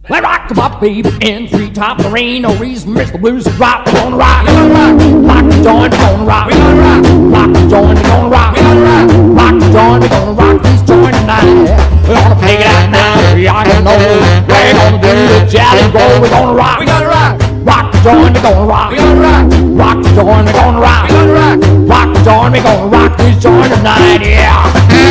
Well, rock my baby in treetop. There ain't no reason Mr. Blues to rock. We're gonna rock. We're gonna rock. Rock the joint, we're gonna rock. We're gonna rock. Rock the joint, we're gonna rock. We're gonna rock. Rock the joint, we're gonna rock this joint tonight. We're gonna take it out now. Y'all can know. We're gonna do the jolly roll. We're gonna rock. We're gonna rock. Rock the joint, we're gonna rock. We're gonna rock. Rock the joint, we're gonna rock. We're gonna rock. Rock the joint, we're gonna rock this joint tonight. Yeah.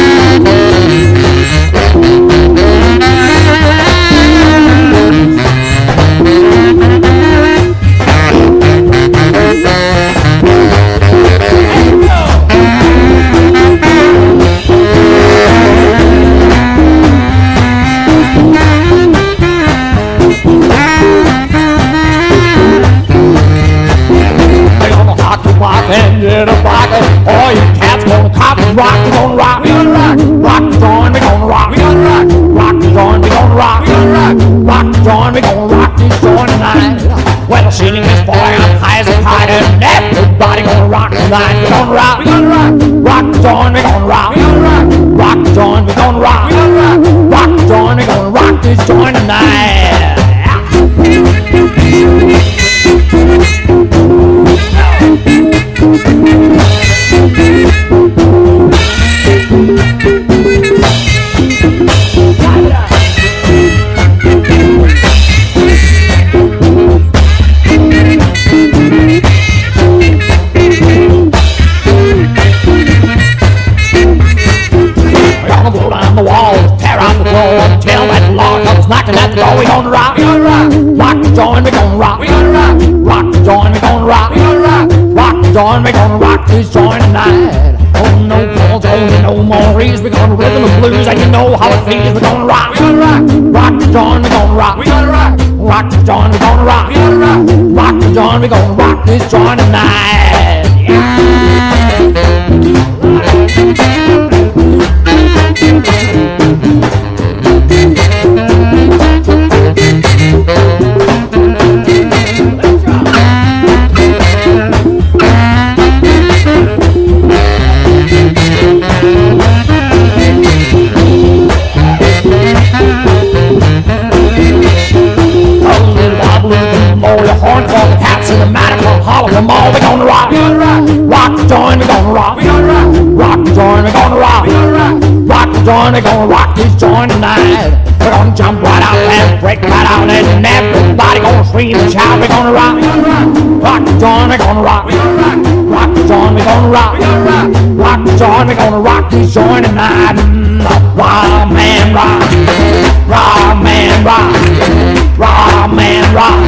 And in a pocket, all you cats gonna cop and rock, we gonna rock, we gonna rock, rock the joint, we gonna rock, we gonna rock, rock the joint, we gonna rock, we gonna rock, rock the joint, we gonna rock this joint tonight. Well, the ceiling is falling up high as a kite, and everybody gonna rock tonight. We gonna rock, we gonna rock, rock the joint, we gonna rock, we gonna rock, rock the joint, we gonna rock, we gonna rock, rock the joint, we gonna rock this joint tonight. Tell that Lord comes knocking at the door. We gonna rock, we gonna rock, rock the joint, we gonna rock, we gonna rock, rock the joint, we gonna rock, we gonna rock, rock the joint, we gonna rock this joint tonight. Oh no balls, oh no more reasons. We gonna rhythm the blues, and you know how it feels. We gonna rock, we gonna rock, rock the joint, we gonna rock, we gonna rock, rock the joint, we gonna rock, we gonna rock, rock the joint, we gonna rock this joint tonight. Come on, we're gonna rock, rock the joint, we're gonna rock, rock the joint, we're gonna rock, rock the joint, we're gonna rock this joint tonight. We're gonna jump right out and break right out, and everybody gonna scream and shout. We're gonna rock, rock the joint, we're gonna rock, rock the joint, we're gonna rock, rock the joint, we're gonna rock this joint tonight. Wild man rock, raw man rock, raw man rock.